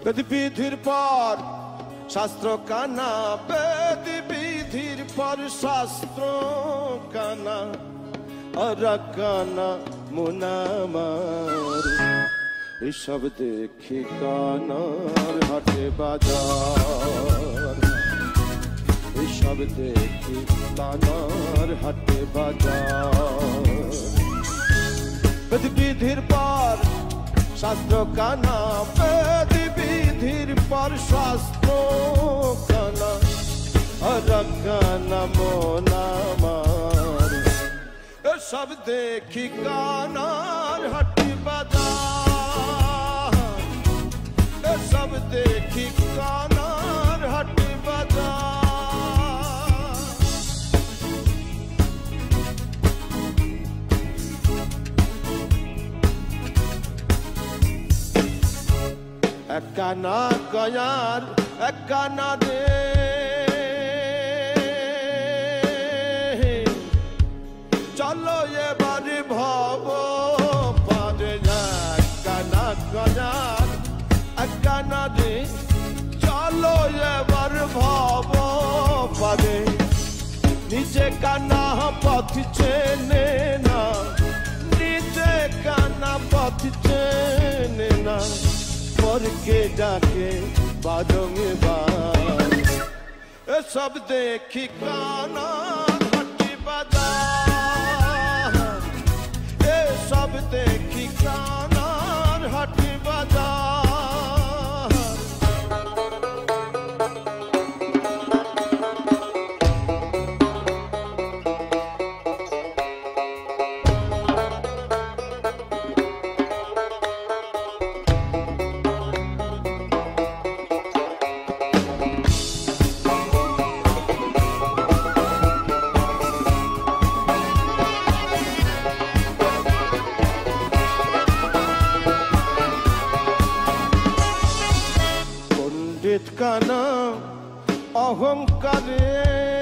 বেদ বিধির পর শাস্ত্র কানা, বেদ বিধির পর শাস্ত্র কানা, আর কানা মুনামার। এসব দেখি কানার হাটে বাজার, এসব দেখি কানার হাটে বাজার। বেদ বিধির পর শাস্ত্র কানা, বেদ বিধির পর শাস্ত্র কানা, আর কানা মোনামার। এসব দেখি কানার হাটে বাজার, এসব দেখি কানার হাটে বাজার। এক কানা গয়ার এক কানা রে, চলো এবার ভব পারে। এক কানা গয়ার এক কানা রে, চলো এবার ভব পারে। নিজে কানা পথ চেনে না, নিজে কানা পথ চেনে না, পরকে ডাকে বাদঙে বার। এসব দেখি কানার হাটে বাজার, এসব দেখি কানার হাটে বাজার। কানা অহংকারে,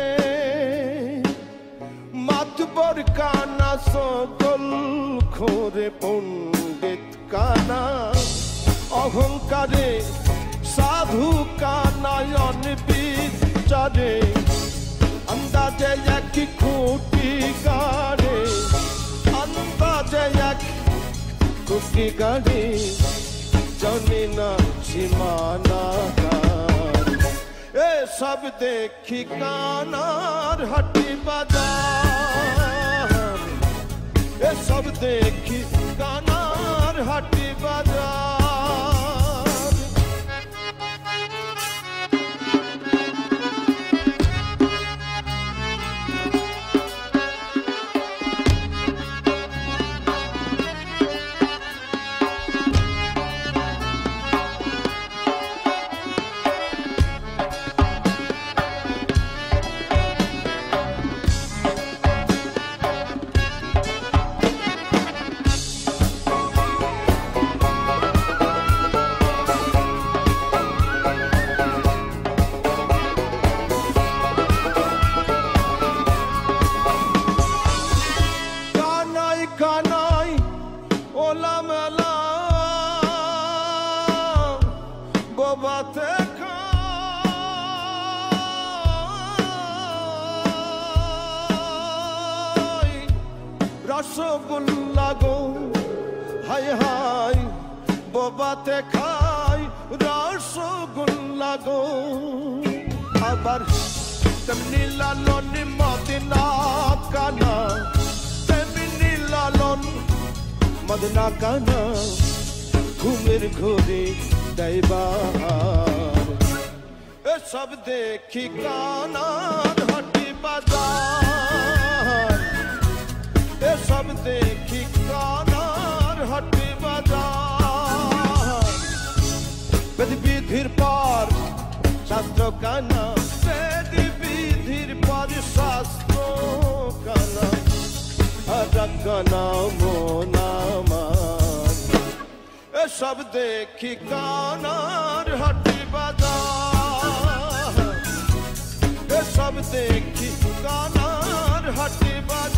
মাতবর কানা সকল খোরে। পণ্ডিত কানা অহংকারে, সাধু কানায়ন বিচারে। আন্দাজে এক খুঁটি গাড়ে, আন্দাজে এক খুঁটি গাড়ে, জানি না সীমানা। এসব দেখি কানার হাটে বাজার, এসব দেখি কানার হাটে বাজার। রসগোল্লা গো হাই হাই, বোবাতে খাই রসগোল্লা গো। আবার তেমনি লালন মদিনা কানা, তেমনি লালন মদিনা কানা, ঘুমের ঘুরে দেয়বার। এসব দেখি কানার হাটে বাজার, এসব দেখি কানার হাটে বাজার। বেদ বিধির পর শাস্ত্র কানা, বেদ বিধির পর শাস্ত্র কানা, আর কানা মোনামার। এসব দেখি কানার হাটে বাজার, এসব দেখি কানার হাটে বাজার।